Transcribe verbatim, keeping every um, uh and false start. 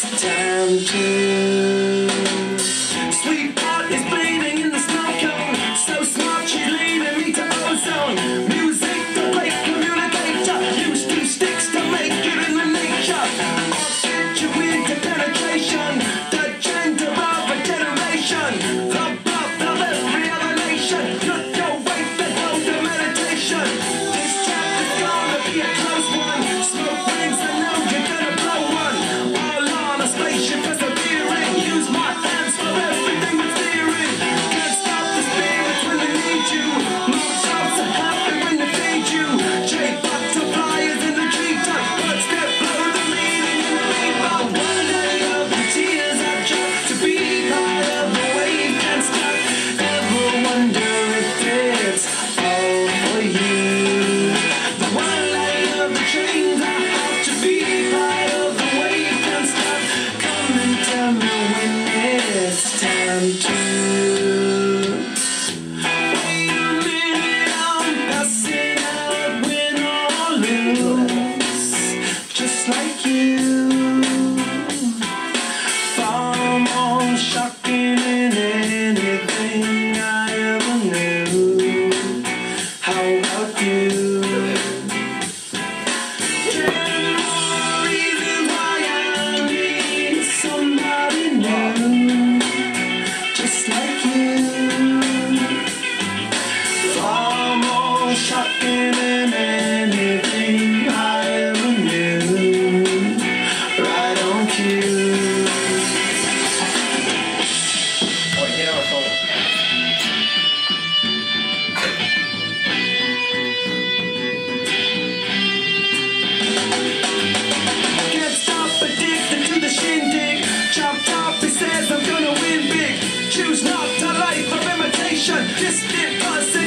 time to. Sweetheart is bleeding in the snow cone. So smart, she's leading me to ozone. Music to play communicator. Use two sticks to make it in the nature. I'll get you into penetration. The gender of a generation. The birth of every other nation. Look your way, the hell to meditation. This chapter's gonna be a close one. Smoke rings, I know you're gonna blow one. All on a spaceship persevering. Use my hands for everything that's steering. Can't stop the spirits when they need you. More jobs are happy when they feed you. Jay butterflies in the treetop. Birds that blow the meaning in the rainbow. One day of the tears I dropped to be part of the wave. Can't stop. Ever wonder if it's all for you? The one light of the trains I have to be part of the wave. Can't stop. Come and tell me when it's time to. Wait a minute, I'm passing out, win or lose, just like you. Far more shocking than anything I ever knew. How about you? Ten more reasons why I need somebody new, just like you. Far more shocking than anything I ever knew. Right on cue. Oj, det var så. Can't stop, addicted to the shindig. Chopped off, he says I'm gonna win big. Choose not to life of imitation. Distant buzzing.